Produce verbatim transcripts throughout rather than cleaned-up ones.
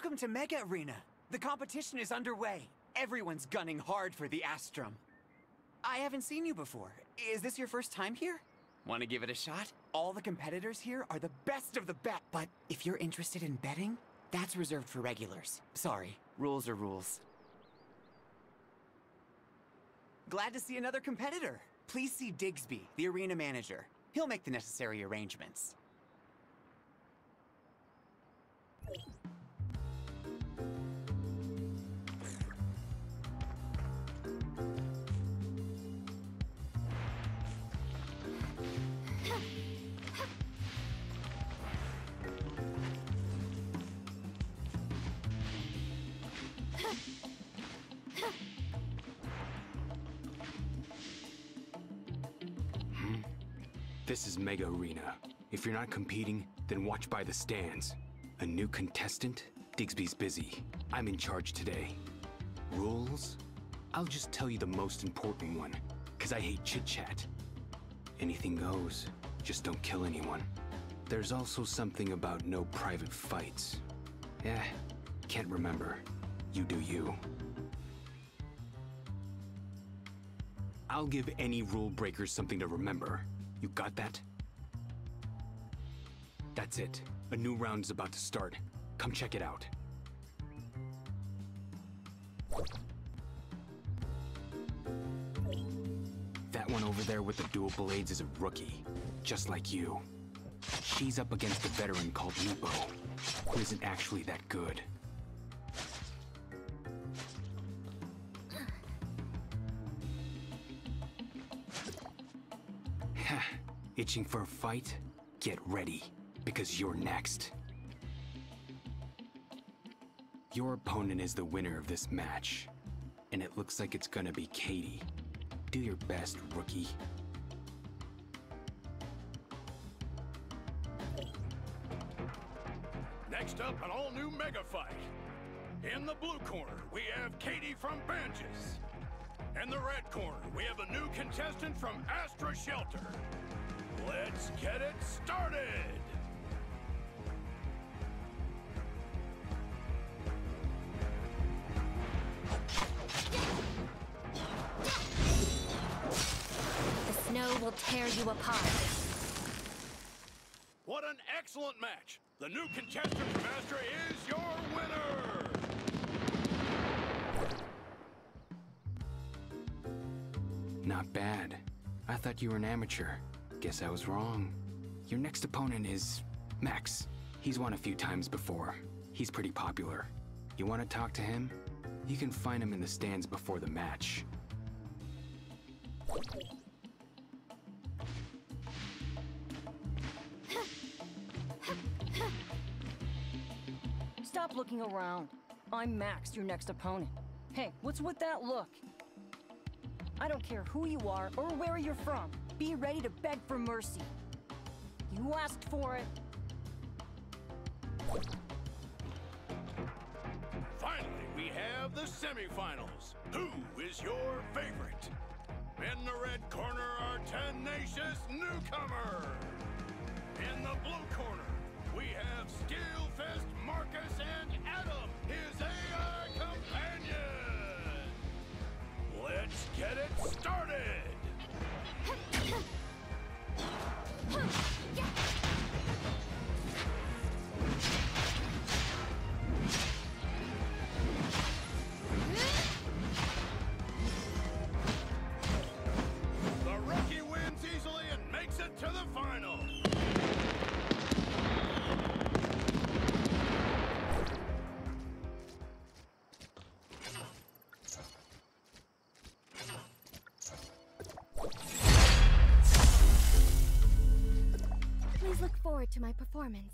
Welcome to Mega Arena. The competition is underway. Everyone's gunning hard for the Astrum. I haven't seen you before. Is this your first time here? Want to give it a shot? All the competitors here are the best of the best. But if you're interested in betting, that's reserved for regulars. Sorry, rules are rules. Glad to see another competitor. Please see Digsby, the arena manager. He'll make the necessary arrangements. This is Mega Arena. If you're not competing, then watch by the stands. A new contestant? Digsby's busy. I'm in charge today. Rules? I'll just tell you the most important one, because I hate chit-chat. Anything goes, just don't kill anyone. There's also something about no private fights. Eh, can't remember. You do you. I'll give any rule breakers something to remember. You got that? That's it. A new round is about to start. Come check it out. That one over there with the dual blades is a rookie, just like you. She's up against a veteran called Nepo, who isn't actually that good. Itching for a fight? Get ready, because you're next. Your opponent is the winner of this match, and it looks like it's gonna be Katie. Do your best, rookie. Next up, an all-new mega fight. In the blue corner, we have Katie from Banges. In the red corner, we have a new contestant from Astra Shelter. Let's get it started! The snow will tear you apart. What an excellent match! The new contestant from Astra is your winner! Not bad. I thought you were an amateur. Guess I was wrong. Your next opponent is Max. He's won a few times before. He's pretty popular. You want to talk to him? You can find him in the stands before the match. Stop looking around. I'm Max, your next opponent. Hey, what's with that look? I don't care who you are or where you're from. Be ready to beg for mercy. You asked for it. Finally, we have the semifinals. Who is your favorite? In the red corner, our tenacious newcomer. In the blue corner, we have Steelfist Marcus and Adam, his A I companion. Let's get it started. The rookie wins easily and makes it to the final. Please look forward to my performance.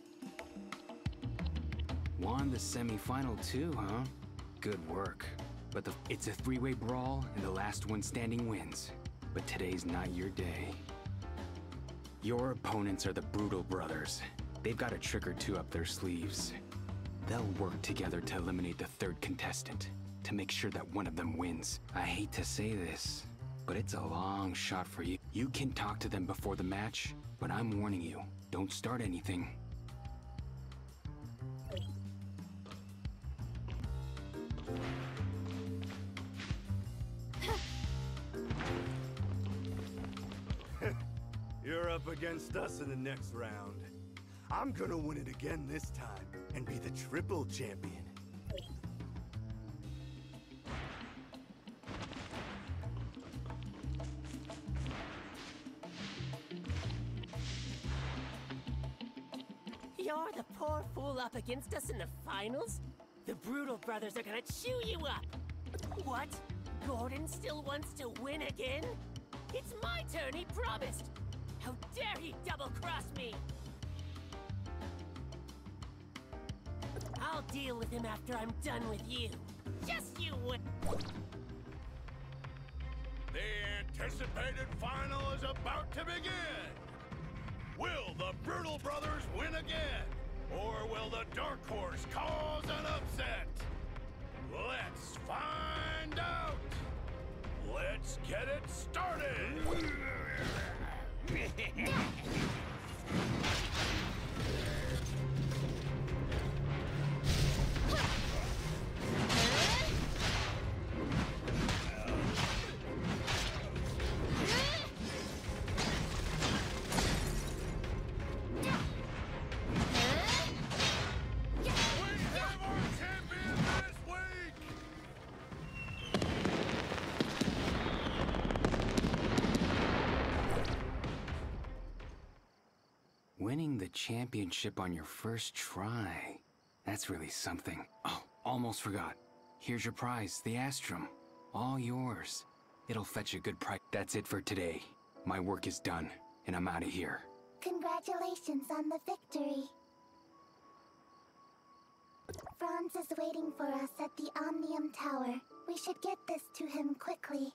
Won the semi-final too, huh? Good work. but the, it's a three-way brawl, and the last one standing wins. But today's not your day. Your opponents are the Brutal Brothers. They've got a trick or two up their sleeves. They'll work together to eliminate the third contestant, to make sure that one of them wins. I hate to say this, but it's a long shot for you. You can talk to them before the match, but I'm warning you, don't start anything. You're up against us in the next round. I'm gonna win it again this time and be the triple champion. You're the poor fool up against us in the finals? The Brutal Brothers are gonna chew you up! What? Gordon still wants to win again? It's my turn, he promised! How dare he double-cross me! I'll deal with him after I'm done with you. Just you wait. The anticipated final is about to begin! Will the Brutal Brothers win again? Or will the Dark Horse cause an upset? Let's find out! Let's get it started! Winning the championship on your first try. That's really something. Oh, almost forgot. Here's your prize, the Astrum. All yours. It'll fetch a good price. That's it for today. My work is done, and I'm out of here. Congratulations on the victory. Franz is waiting for us at the Omnium Tower. We should get this to him quickly.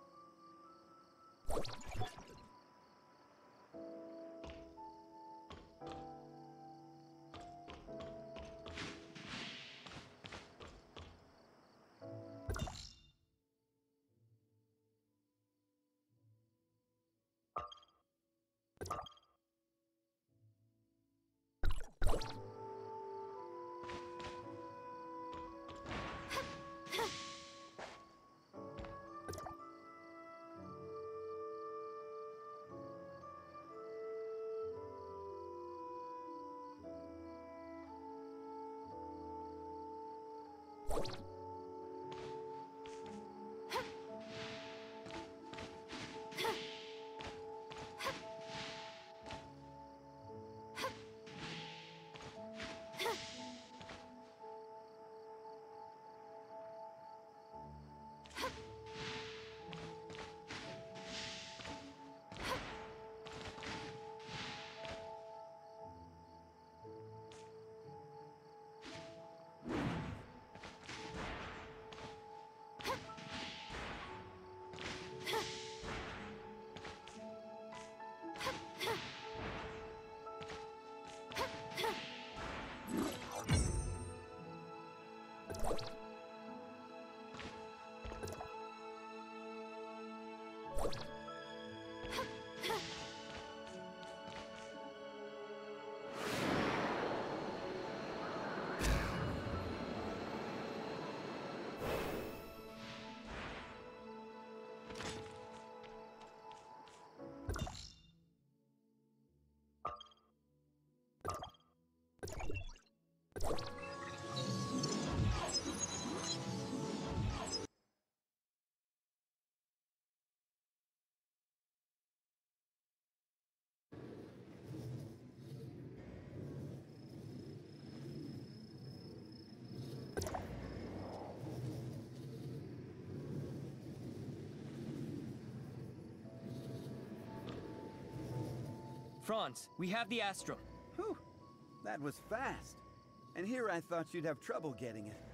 Franz, we have the Astrum. Whew, that was fast. And here I thought you'd have trouble getting it.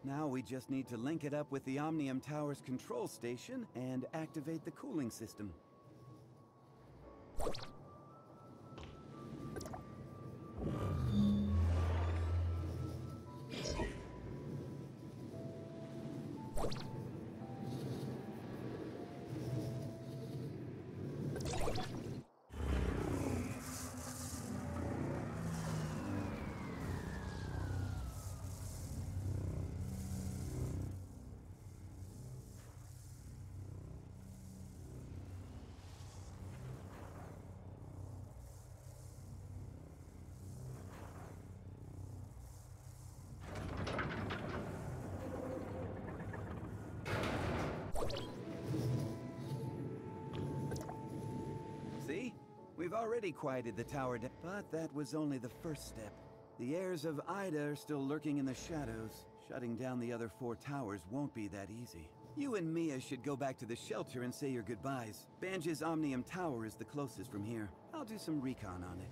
Now we just need to link it up with the Omnium Tower's control station and activate the cooling system. See? We've already quieted the tower, but that was only the first step. The heirs of Ida are still lurking in the shadows. Shutting down the other four towers won't be that easy. You and Mia should go back to the shelter and say your goodbyes. Banj's Omnium Tower is the closest from here. I'll do some recon on it.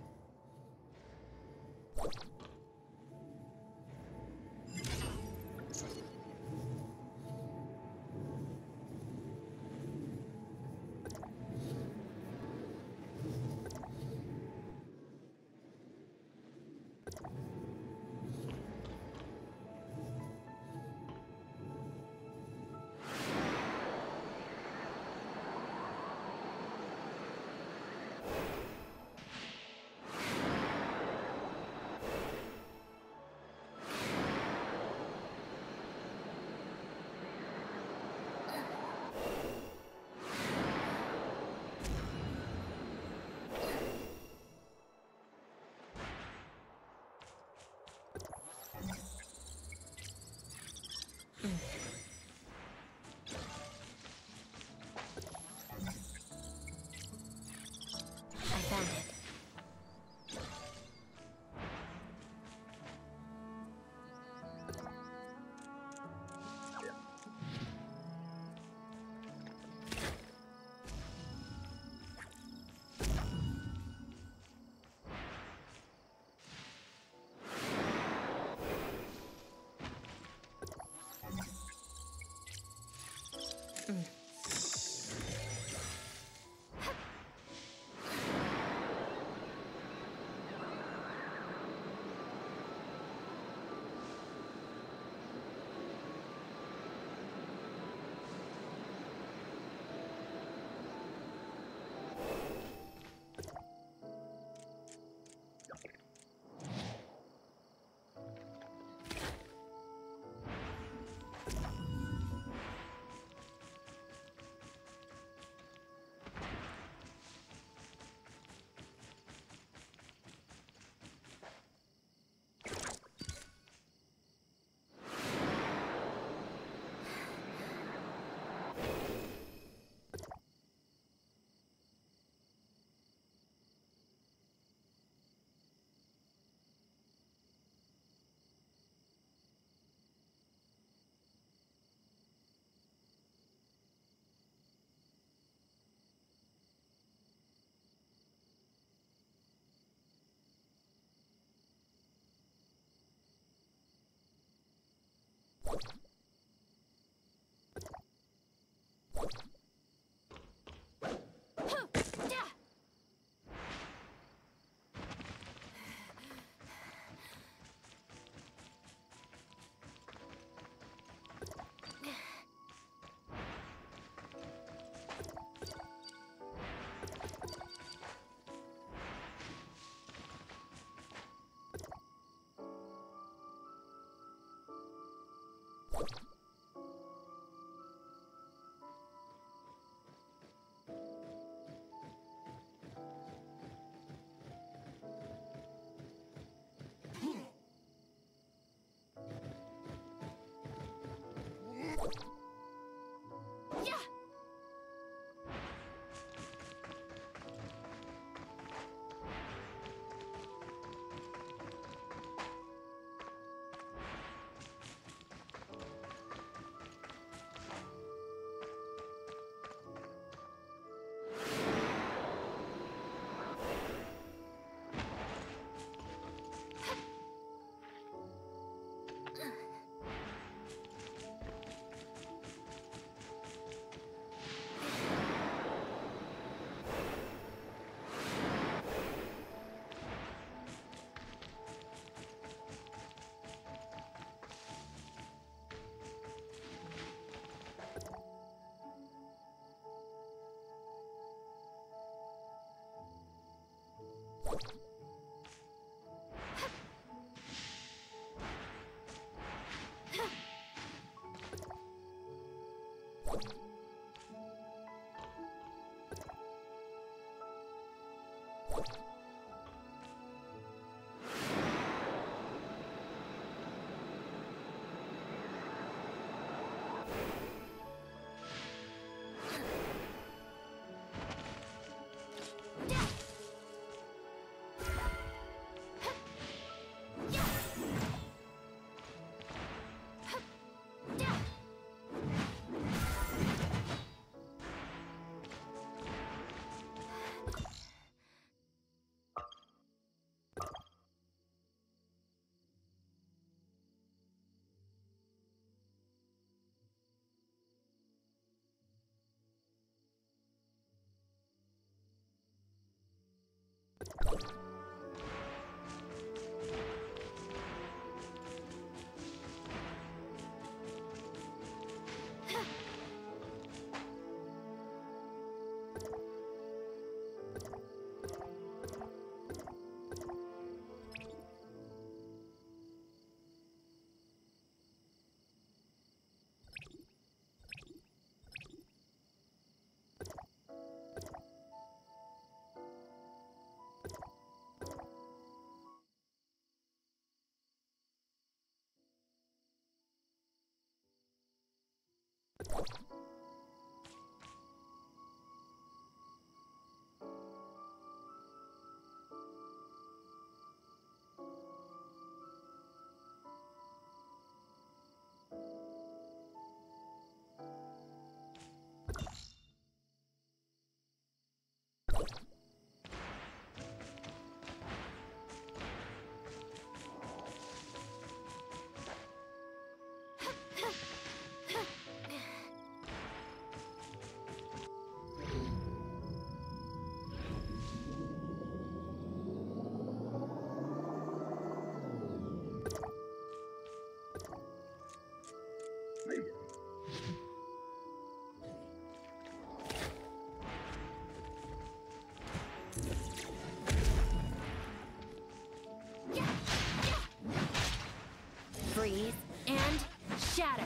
Freeze and shatter.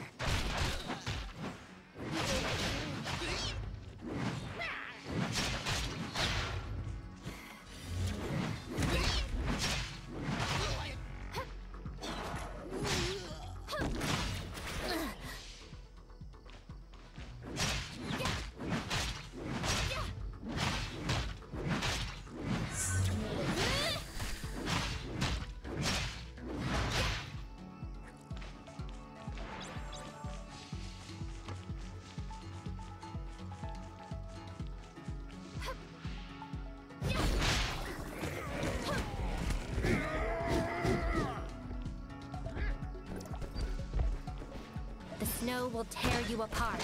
The snow will tear you apart.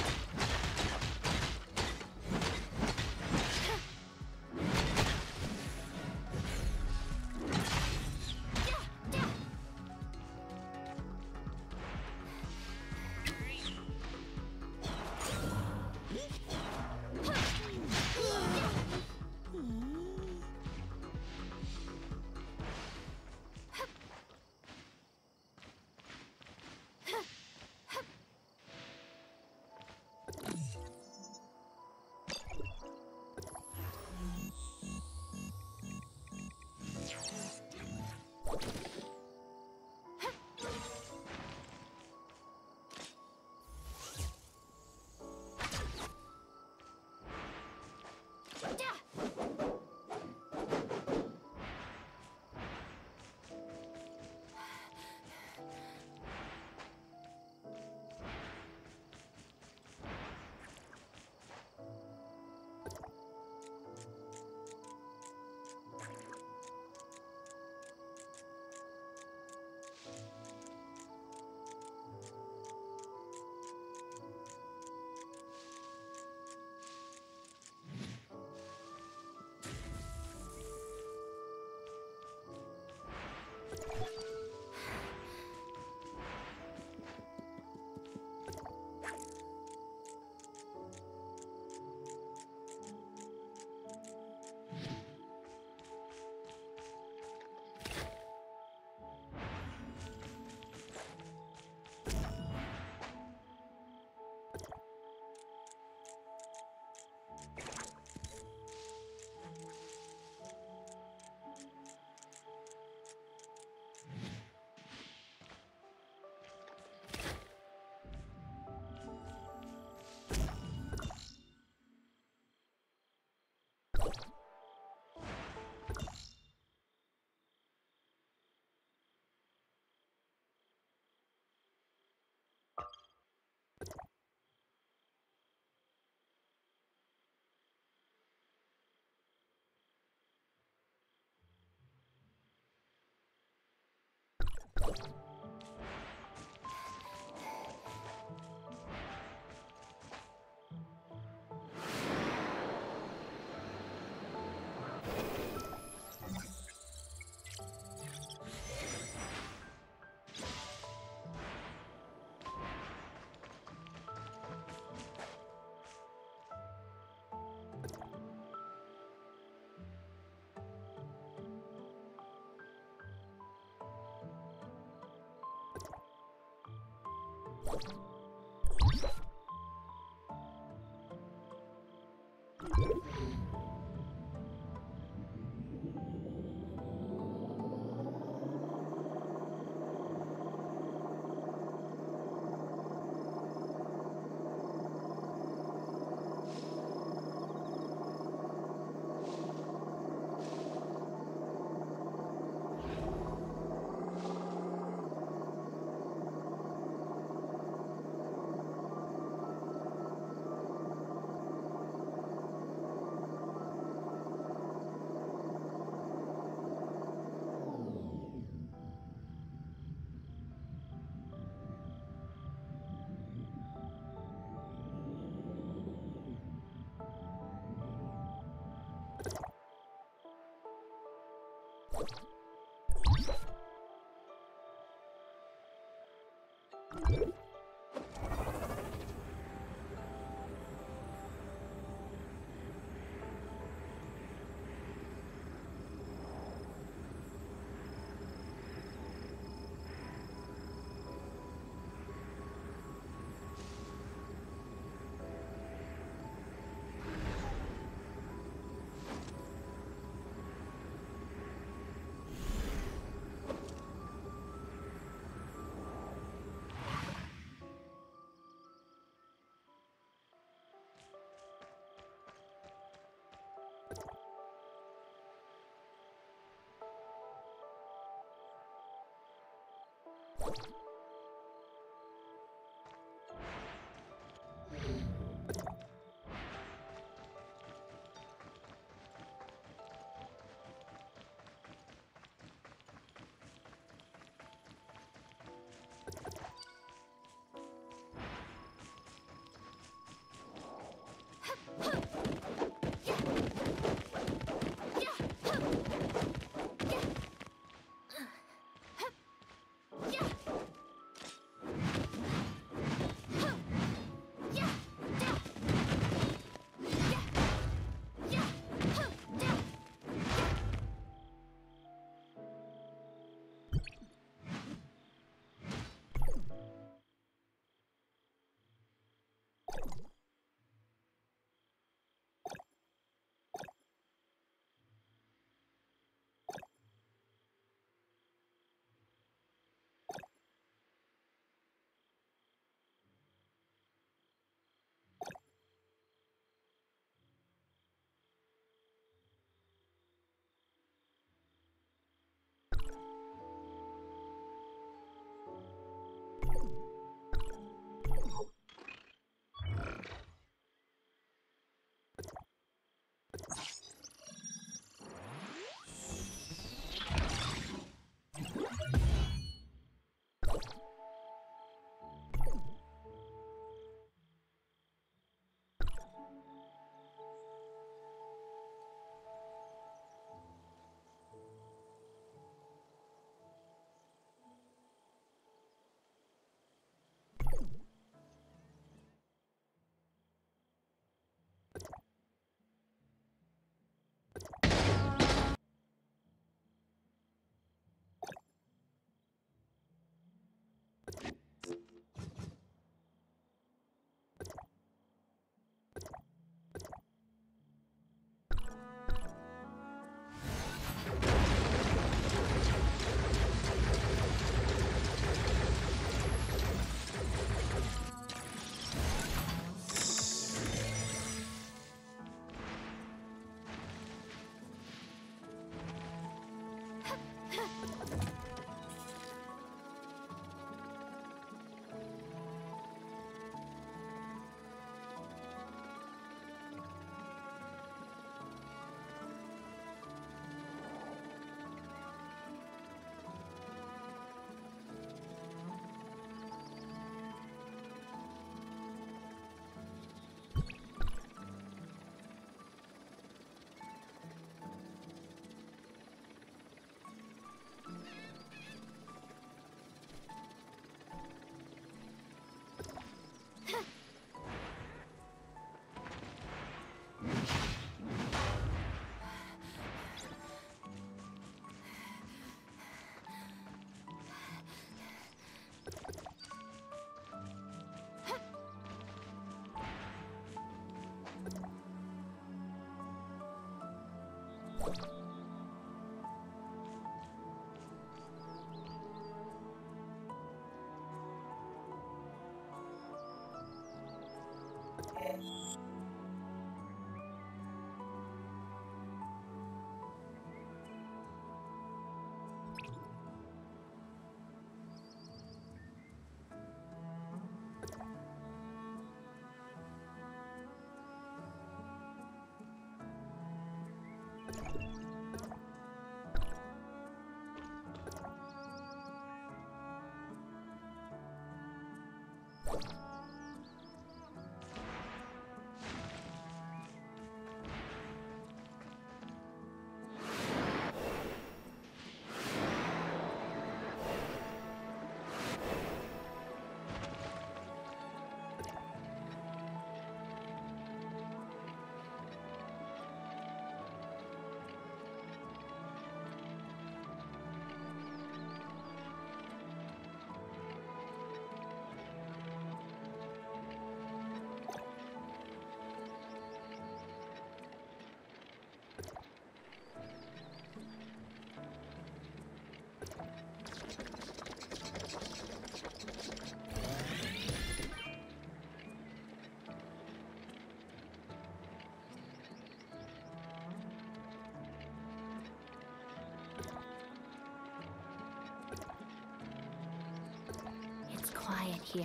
Quiet here.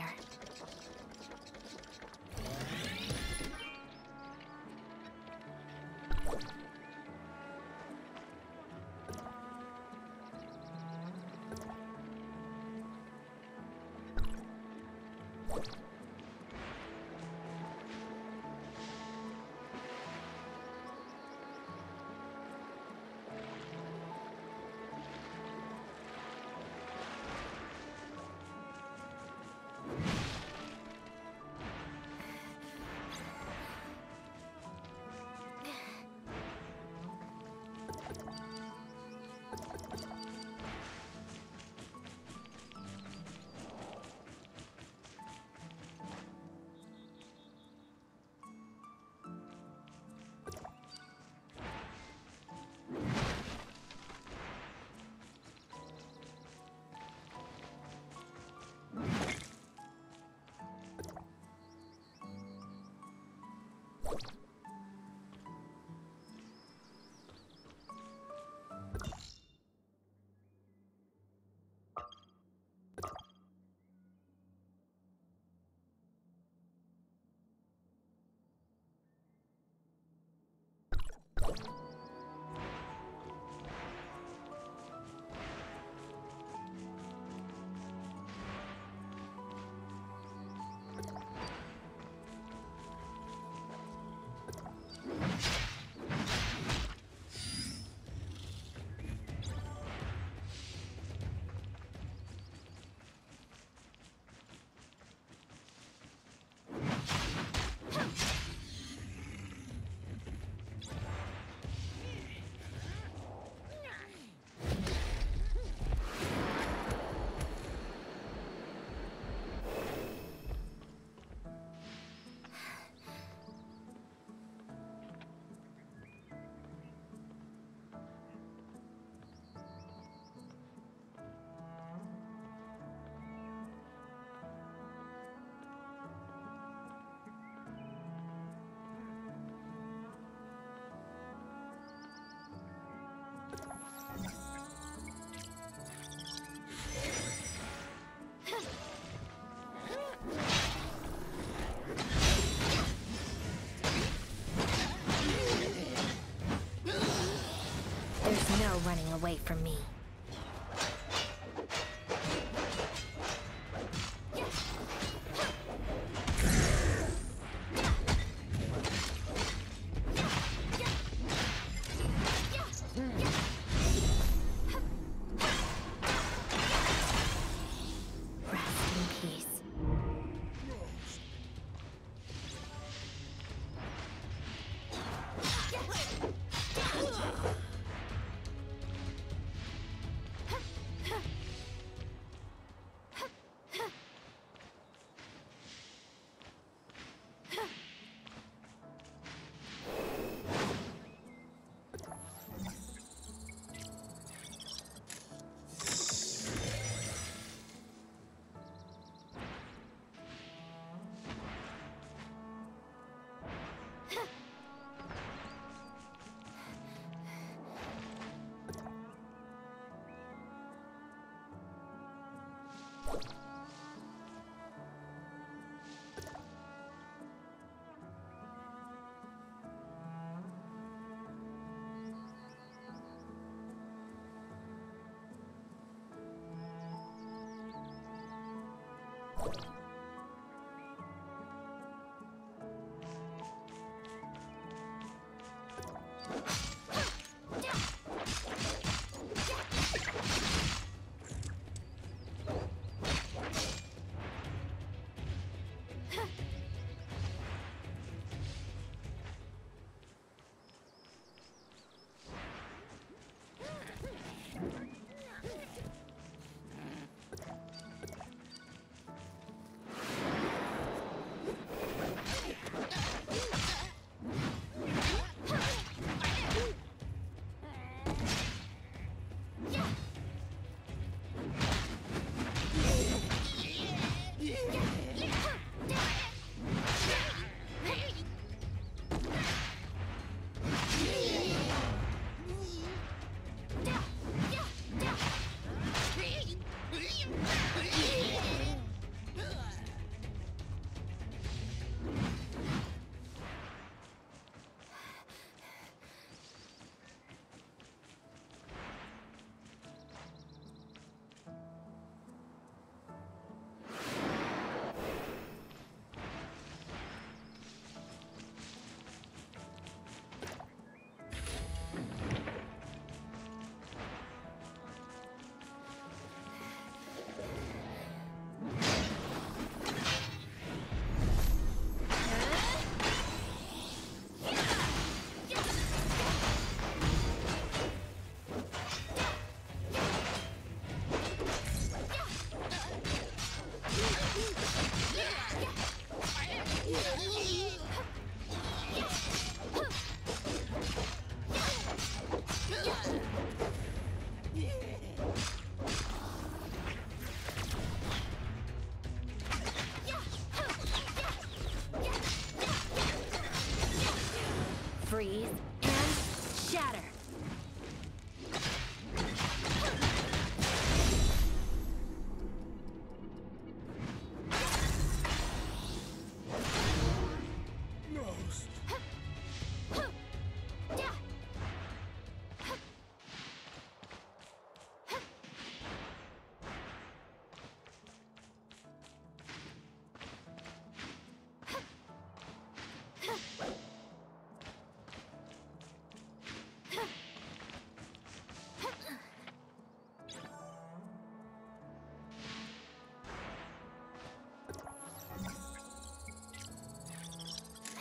No running away from me.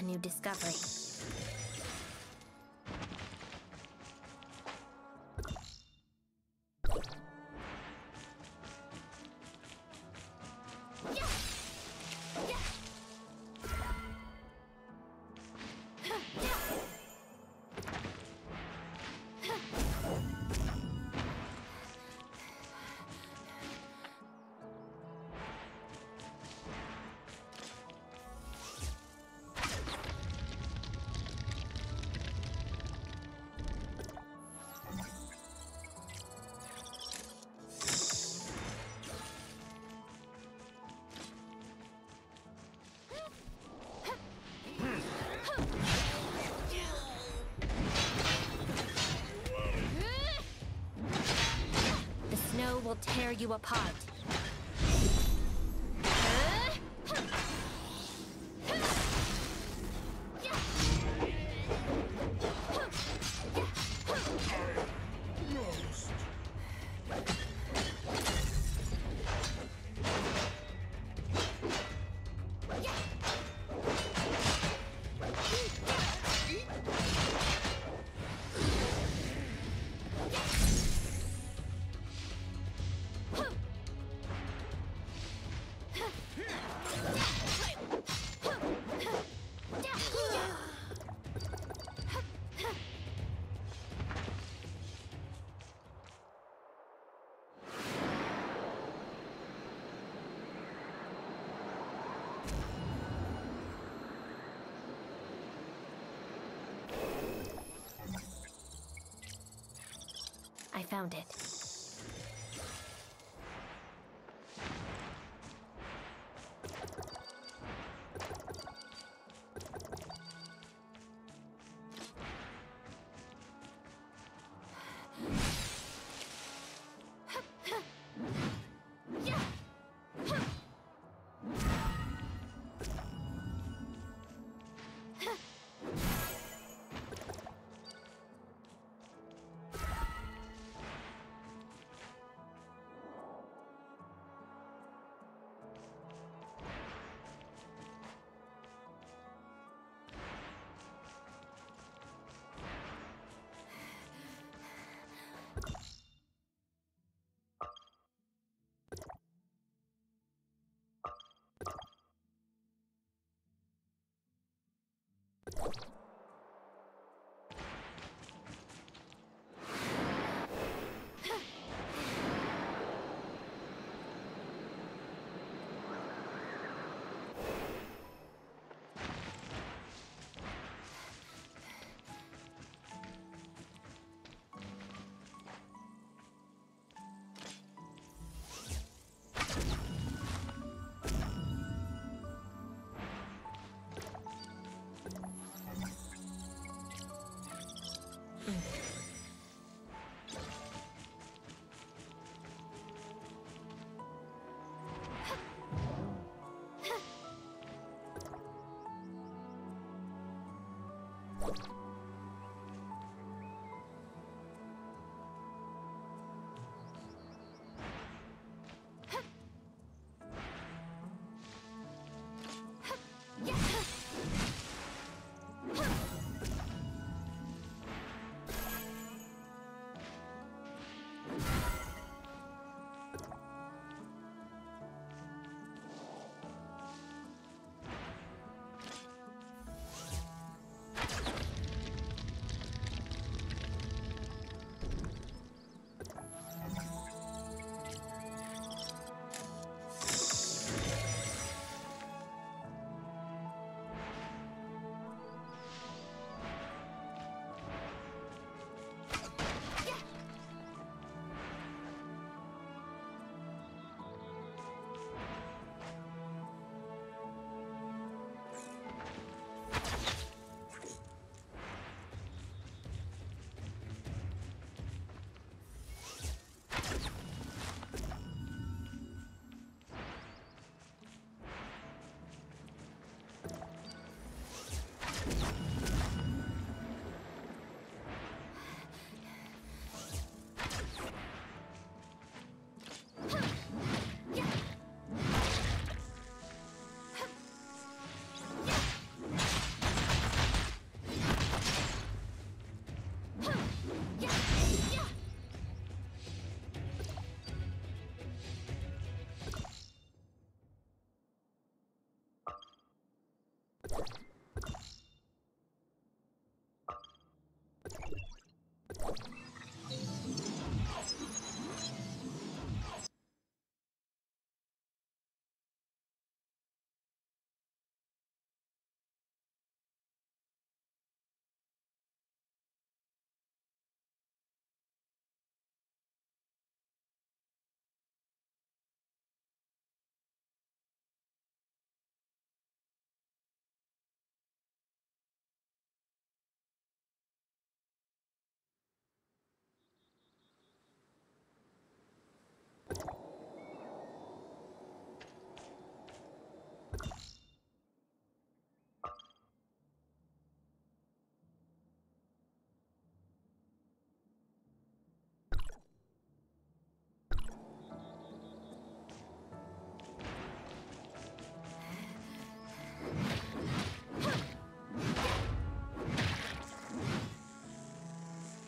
new discovery. Will tear you apart. I found it.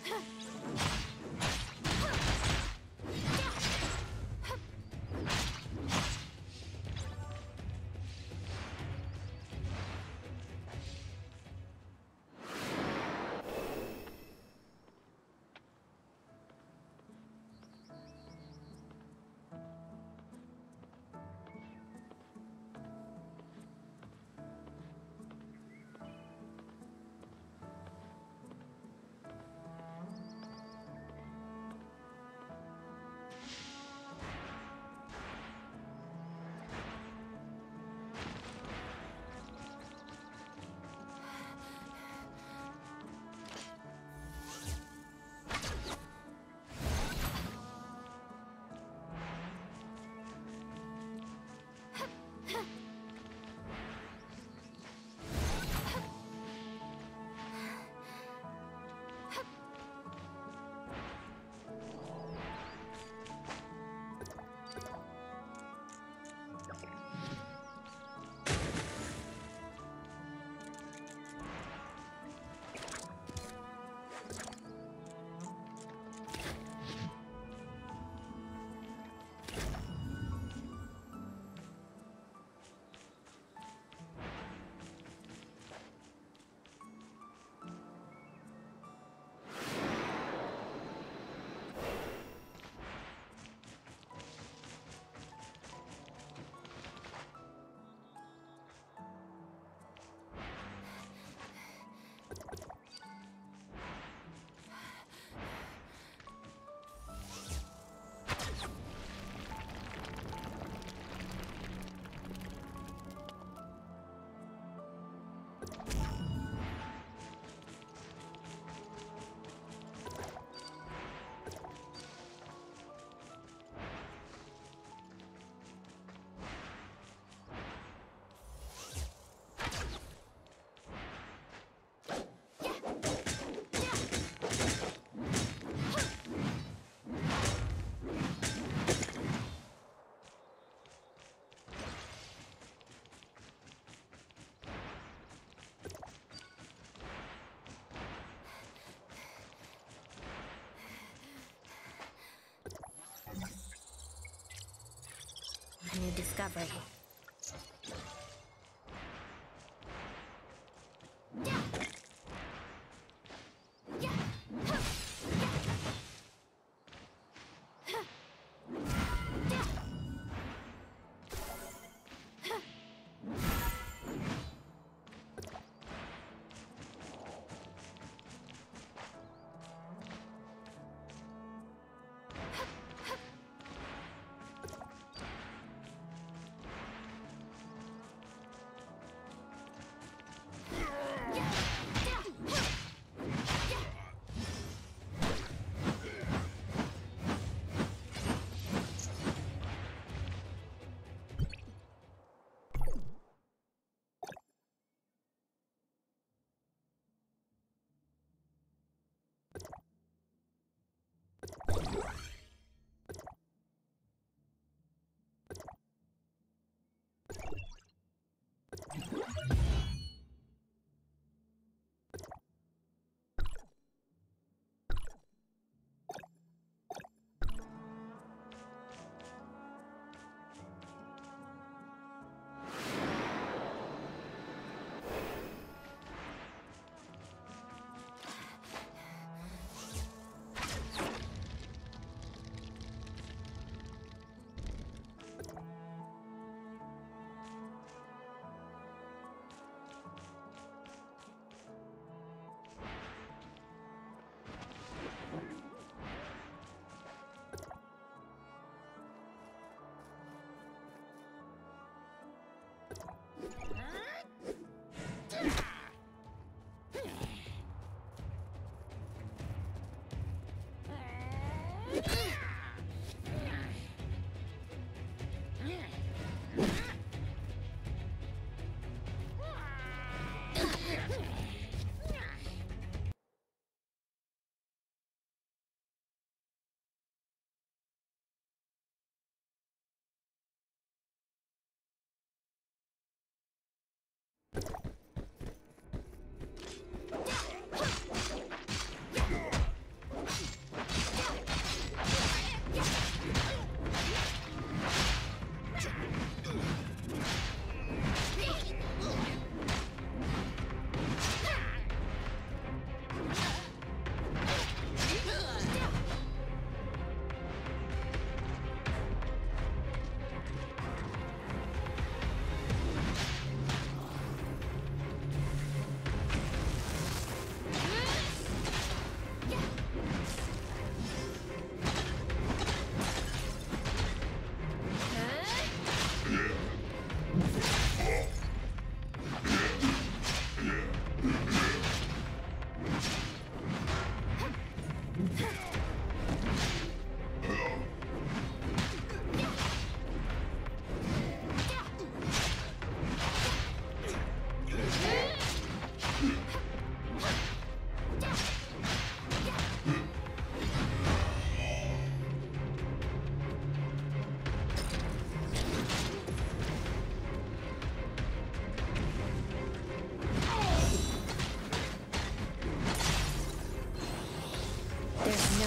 New discovery.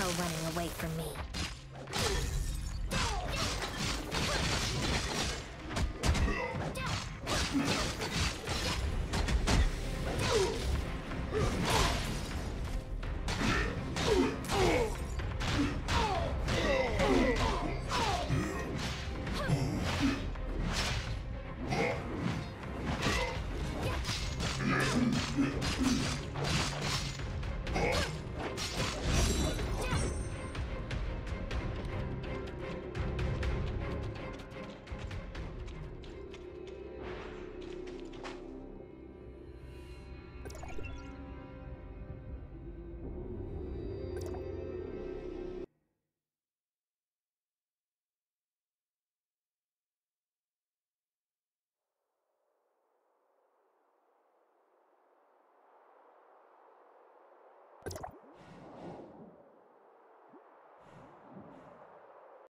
no running away from me.